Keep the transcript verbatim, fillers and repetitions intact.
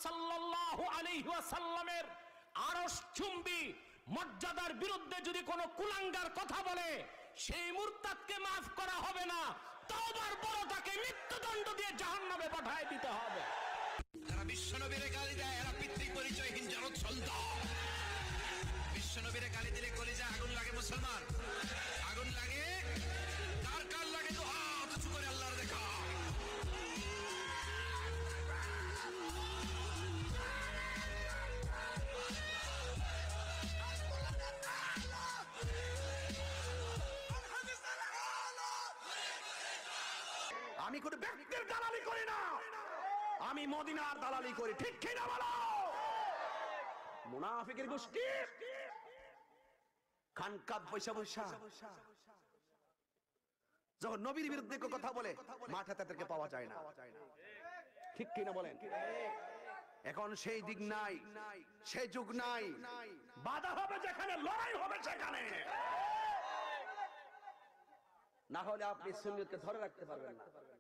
সাল্লাল্লাহু আলাইহি ওয়াসাল্লামের আরশ চুম্বি মর্যাদার বিরুদ্ধে যদি কোনো কুলাঙ্গার কথা বলে, সেই মুরতাদকে মাফ করা হবে না, তওবার বড়টাকে মৃত্যুদণ্ড দিয়ে জাহান্নামে পাঠিয়ে দিতে হবে। যারা বিশ্বনবীরে গালি দেয় এরা পিতৃ পরিচয়হীন জারদ সন্তান। বিশ্বনবীরে গালি দিলে কলিজা আগুন লাগে মুসলমান, আগুন লাগে। কার কার লাগে তো হাত উঁচু করে আল্লাহর দেখা। আমি কোন ব্যক্তির দালালি করি না, আমি মদিনার দালালি করি, ঠিক কি না বলো? মুনাফিকের গোষ্ঠী খানকাত বৈশা বৈশা যখন নবীর বিরুদ্ধে কথা বলে মাঠে তাদেরকে পাওয়া যায় না, ঠিক কি না বলেন? এখন সেই দিক নাই, সেই যুগ নাই। বাধা হবে যেখানে, লড়াই হবে সেখানে, না হলে আপনি সুন্নতকে ধরে রাখতে পারবেন না।